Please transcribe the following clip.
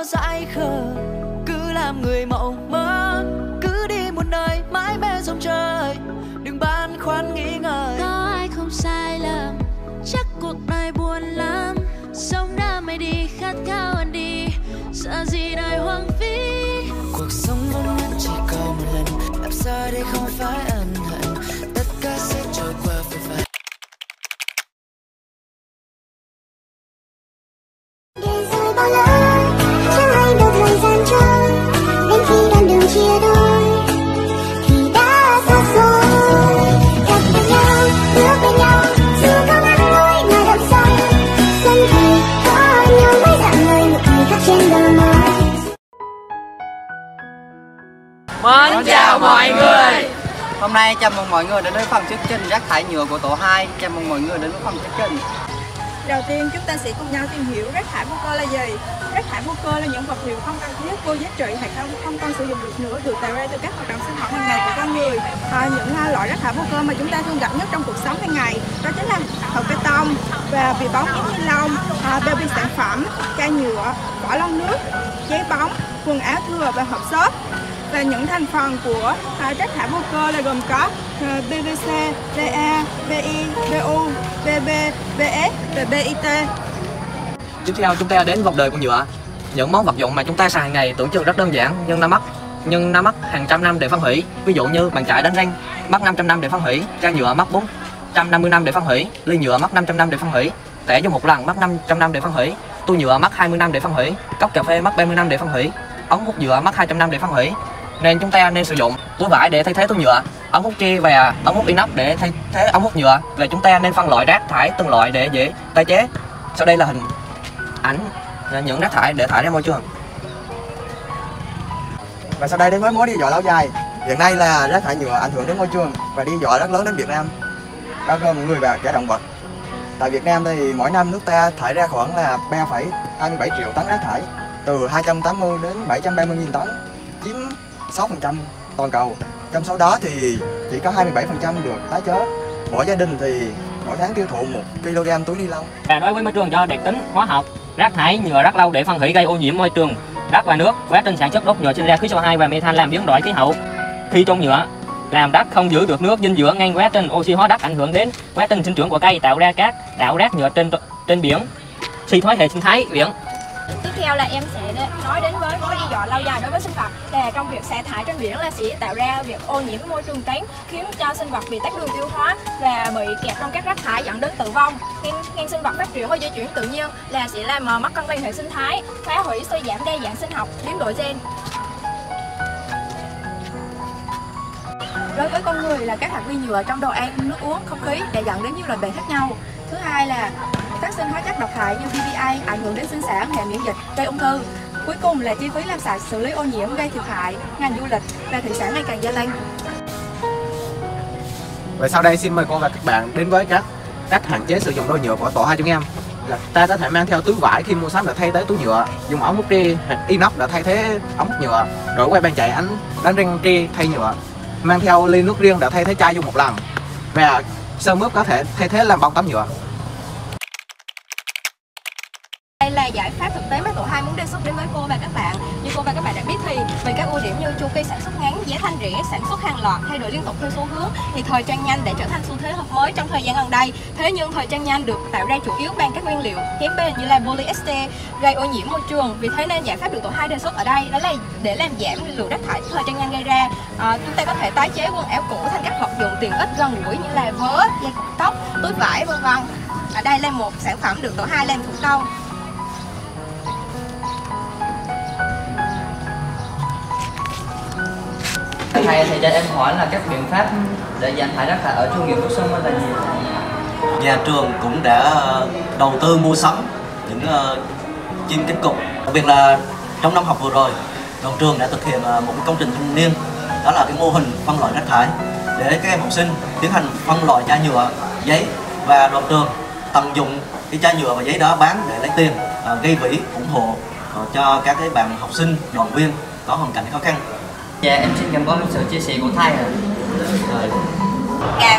ngơ dại khờ, cứ làm người mộng mơ, cứ đi một nơi mãi mê dòng trời, đừng băn khoăn nghĩ ngợi. Có ai không sai lầm, chắc cuộc đời buồn lắm, sống đam mê đi khát khao ăn đi, sợ gì đời hoang phí. Cuộc sống vốn ngắn chỉ có một lần, làm sao để không phải ân hận, tất cả sẽ trôi qua vội vã. Để rồi bao lâu chẳng ai được thời gian trôi, đến khi đoạn đường chia đôi thì đã xa xôi. Gặp bên nhau, bước bên nhau, dù có ngắn ngủi mà đậm sâu, xuân thì có nhau mới dặn lời nụ cười khắc trên đôi môi. Mến chào mọi người. Hôm nay chào mừng mọi người đến với phần thuyết trình rác thải nhựa của tổ 2. Chào mừng mọi người đến với phần thuyết trình. Đầu tiên chúng ta sẽ cùng nhau tìm hiểu rác thải vô cơ là gì. Rác thải vô cơ là những vật liệu không cần thiết, vô giá trị hoặc không còn sử dụng được nữa, được tạo ra từ các hoạt động sinh hoạt hàng ngày của con người. Những loại rác thải vô cơ mà chúng ta thường gặp nhất trong cuộc sống hàng ngày đó chính là hộp bê tông và bì bóng giấy ni lông, bao bì sản phẩm, chai nhựa, vỏ lon nước, giấy bóng, quần áo thừa và hộp xốp. Và những thành phần của rác thải vô cơ là gồm có PVC, PA, PI, PU, PB, PS và BIT. Tiếp theo chúng ta đến vòng đời của nhựa. Những món vật dụng mà chúng ta xài hàng ngày tưởng chừng rất đơn giản nhưng nó mất hàng trăm năm để phân hủy. Ví dụ như bàn chải đánh răng mất 500 năm để phân hủy, chai nhựa mất 450 năm để phân hủy, ly nhựa mất 500 năm để phân hủy, tẻ dùng một lần mất 500 năm để phân hủy, tu nhựa mất 20 năm để phân hủy, cốc cà phê mất 30 năm để phân hủy, ống hút nhựa mất 200 năm để phân hủy. Nên chúng ta nên sử dụng túi vải để thay thế túi nhựa, ống hút tre và ống hút inox để thay thế ống hút nhựa. Và chúng ta nên phân loại rác thải từng loại để dễ tái chế. Sau đây là hình ảnh những rác thải để thải ra môi trường. Và sau đây đến với mối đe dọa lâu dài. Hiện nay là rác thải nhựa ảnh hưởng đến môi trường và đe dọa rất lớn đến Việt Nam, bao gồm người và cả động vật. Tại Việt Nam thì mỗi năm nước ta thải ra khoảng là 3,27 triệu tấn rác thải, từ 280 đến 730 nghìn tấn, chiếm 6% toàn cầu. Trong số đó thì chỉ có 27% được tái chế. Mỗi gia đình thì mỗi tháng tiêu thụ 1 kg túi ni lông. Và đối với môi trường do đặc tính hóa học, rác thải nhựa rất lâu để phân hủy gây ô nhiễm môi trường, đất và nước. Quá trình sản xuất đốt nhựa sinh ra khí CO2 và methane làm biến đổi khí hậu. Khi trôn nhựa làm đất không giữ được nước dinh dưỡng, ngăn quá trình oxy hóa đất, ảnh hưởng đến quá trình sinh trưởng của cây, tạo ra các đảo rác nhựa trên biển, suy thoái hệ sinh thái biển. Tiếp theo là em sẽ nói đến với mối đe dọa lâu dài đối với sinh vật là trong việc xả thải trên biển là sẽ tạo ra việc ô nhiễm môi trường tán, khiến cho sinh vật bị tắc đường tiêu hóa và bị kẹt trong các rác thải dẫn đến tử vong. Ngăn sinh vật phát triển hoặc di chuyển tự nhiên là sẽ làm mất cân bằng hệ sinh thái, phá hủy, suy giảm đa dạng sinh học, biến đổi gen. Đối với con người là các hạt vi nhựa trong đồ ăn, nước uống, không khí để dẫn đến nhiều loại bệnh khác nhau. Thứ hai là phát sinh hóa chất độc hại như PPA ảnh hưởng đến sinh sản, hệ miễn dịch, gây ung thư. Cuối cùng là chi phí làm sạch, xử lý ô nhiễm gây thiệt hại ngành du lịch và thủy sản ngày càng gia tăng. Và sau đây xin mời cô và các bạn đến với các cách hạn chế sử dụng đồ nhựa của tổ 2 chúng em. Là ta có thể mang theo túi vải khi mua sắm để thay thế túi nhựa, dùng ống hút tre hoặc inox để thay thế ống hút nhựa, đổi quay bàn chải đánh răng tre thay nhựa, mang theo ly nước riêng để thay thế chai dùng một lần, và sơn mướp có thể thay thế làm bông tắm nhựa. Đây là giải pháp thực tế mà tổ 2 muốn đề xuất đến với cô và các bạn. Như cô và các bạn đã biết thì về các ưu điểm như chu kỳ sản xuất ngắn, giá thành rẻ, sản xuất hàng loạt, thay đổi liên tục theo xu hướng, thì thời trang nhanh đã trở thành xu thế hợp mới trong thời gian gần đây. Thế nhưng thời trang nhanh được tạo ra chủ yếu bằng các nguyên liệu kém bền như là polyester, gây ô nhiễm môi trường. Vì thế nên giải pháp được tổ 2 đề xuất ở đây đó là để làm giảm lượng rác thải thời trang nhanh gây ra. Chúng ta có thể tái chế quần áo cũ thành các vật dụng tiện ích gần gũi như là vớ, dây cột tóc, túi vải vân vân. Ở đây là một sản phẩm được tổ 2 làm thủ công. Thầy cho em hỏi là các biện pháp để giảm thải rác thải ở trường nghiệp Phúc Xuân là gì? Nhà trường cũng đã đầu tư mua sắm những chim cánh cụt. Đặc biệt là trong năm học vừa rồi, đoàn trường đã thực hiện một công trình thanh niên, đó là cái mô hình phân loại rác thải để các em học sinh tiến hành phân loại chai nhựa, giấy, và đoàn trường tận dụng cái chai nhựa và giấy đó bán để lấy tiền, gây quỹ ủng hộ cho các cái bạn học sinh, đoàn viên có hoàn cảnh khó khăn. Dạ em xin cảm ơn sự chia sẻ của thầy. Cả